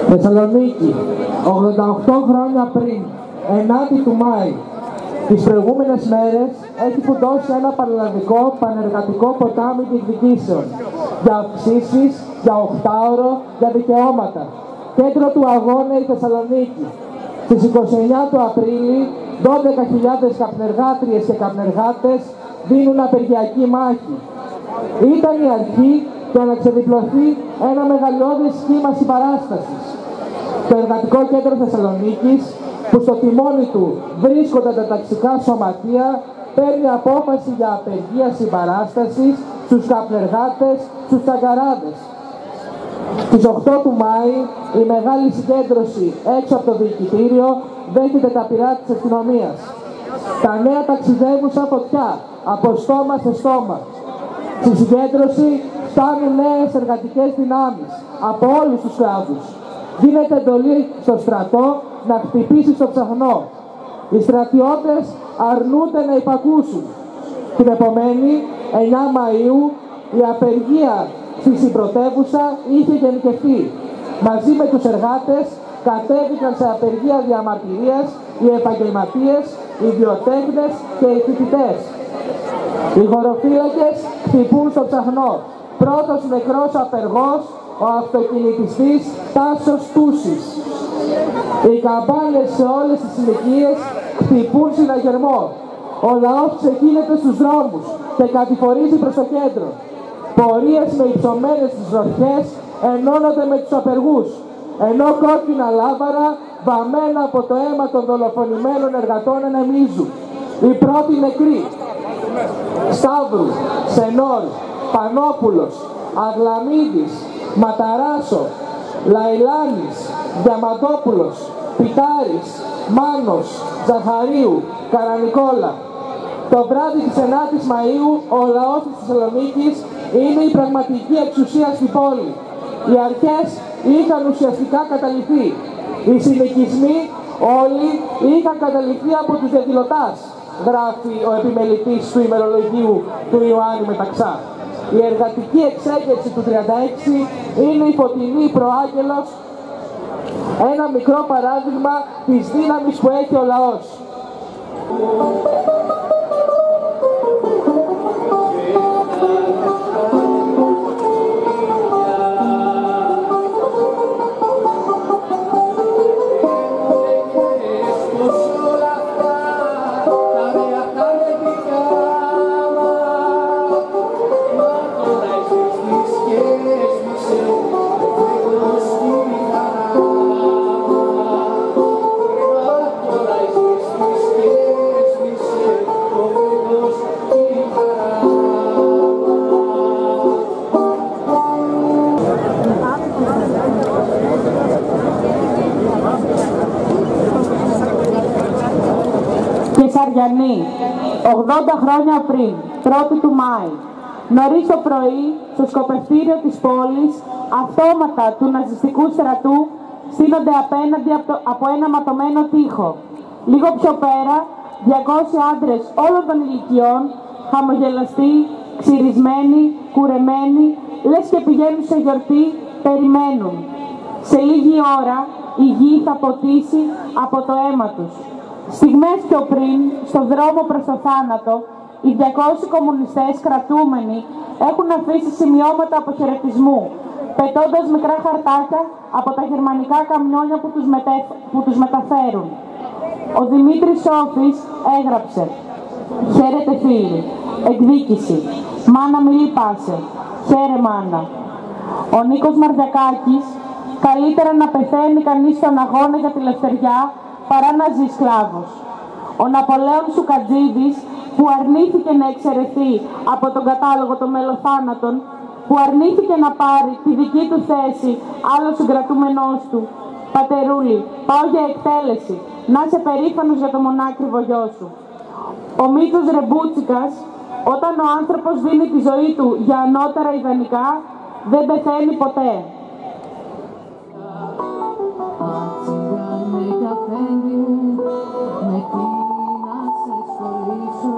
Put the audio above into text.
Θεσσαλονίκη, 88 χρόνια πριν, 9η του Μάη, τις προηγούμενες μέρες έχει φουντώσει ένα πανελλαδικό πανεργατικό ποτάμι διεκδικήσεων για αυξήσεις, για 8ωρο, για δικαιώματα. Κέντρο του αγώνα η Θεσσαλονίκη. Στις 29 του Απρίλη, 12.000 καπνεργάτριες και καπνεργάτες δίνουν απεργιακή μάχη. Ήταν η αρχή για να ξεδιπλωθεί ένα μεγαλειώδες σχήμα συμπαράστασης. Το Εργατικό Κέντρο Θεσσαλονίκης, που στο τιμόνι του βρίσκονται τα ταξικά σωματεία, παίρνει απόφαση για απεργία συμπαράστασης στους καπνεργάτες, στους τσαγκαράδες. Στις 8 του Μάη, η μεγάλη συγκέντρωση έξω από το διοικητήριο δέχεται τα πυρά της αστυνομίας. Τα νέα ταξιδεύουν σαν φωτιά, από στόμα σε στόμα. Στη συγκέντρωση φτάνουν νέες εργατικές δυνάμεις από όλους τους κλάδους. Δίνεται εντολή στο στρατό να χτυπήσει στο ψαχνό. Οι στρατιώτες αρνούνται να υπακούσουν. Την επομένη, 9 Μαΐου, η απεργία στη συμπρωτεύουσα είχε γενικευθεί. Μαζί με τους εργάτες κατέβηκαν σε απεργία διαμαρτυρίας οι επαγγελματίες, οι βιοτέχνες και οι φοιτητές. Οι χωροφύλακες χτυπούν στο ψαχνό. Πρώτος νεκρός απεργός, ο αυτοκινητιστής Τάσος Τούσης. Οι καμπάνες σε όλες τις ηλικίες χτυπούν συναγερμό. Ο λαός ξεκίνεται στους δρόμους και κατηφορίζει προς το κέντρο. Πορείες με υψωμένες τις ροχές ενώνονται με τους απεργούς, ενώ κόκκινα λάβαρα βαμμένα από το αίμα των δολοφονημένων εργατών ανεμίζουν. Οι πρώτοι νεκροί: Σταύρου, Σενόρ, Πανόπουλος, Αγλαμίδης, Ματαράσο, Λαϊλάνης, Διαμαντόπουλος, Πιτάρης, Μάνος, Ζαχαρίου, Καρανικόλα. Το βράδυ της 9ης Μαΐου ο λαός της Θεσσαλονίκης είναι η πραγματική εξουσία στην πόλη. Οι αρχές είχαν ουσιαστικά καταληφθεί. Οι συνοικισμοί όλοι είχαν καταληφθεί από τους διαδηλωτάς, γράφει ο επιμελητής του ημερολογίου του Ιωάννη Μεταξά. Η εργατική εξέγερση του 36 είναι η φωτεινή προάγγελος, ένα μικρό παράδειγμα της δύναμης που έχει ο λαός. Κεσαριανή, 80 χρόνια πριν, 1η του Μάη, νωρίς το πρωί, στο σκοπευτήριο της πόλης, αυτόματα του ναζιστικού στρατού στείνονται απέναντι από ένα ματωμένο τοίχο. Λίγο πιο πέρα, 200 άντρες όλων των ηλικιών, χαμογελαστοί, ξυρισμένοι, κουρεμένοι, λες και πηγαίνουν σε γιορτή, περιμένουν. Σε λίγη ώρα η γη θα ποτίσει από το αίμα τους. Στιγμές πιο πριν, στον δρόμο προς το θάνατο, οι 200 κομμουνιστές κρατούμενοι έχουν αφήσει σημειώματα αποχαιρετισμού, πετώντας μικρά χαρτάκια από τα γερμανικά καμιόνια που τους μεταφέρουν. Ο Δημήτρης Σόφης έγραψε: «Χαίρετε φίλοι, εκδίκηση, μάνα μη λυπάσαι, χαίρε μάνα». Ο Νίκος Μαρδιακάκης: «Καλύτερα να πεθαίνει κανείς στον αγώνα για τη ελευθεριά παρά να ζει σκλάβος». Ο Ναπολέων Σουκατζίδης, που αρνήθηκε να εξαιρεθεί από τον κατάλογο των μελοθάνατων, που αρνήθηκε να πάρει τη δική του θέση άλλο συγκρατούμενός του: «Πατερούλη, πάω για εκτέλεση, να είσαι περήφανος για το μονάκριβο γιο σου». Ο Μήτρος Ρεμπούτσικας: «Όταν ο άνθρωπος δίνει τη ζωή του για ανώτερα ιδανικά, δεν πεθαίνει ποτέ». Με τι να σε σχολήσω,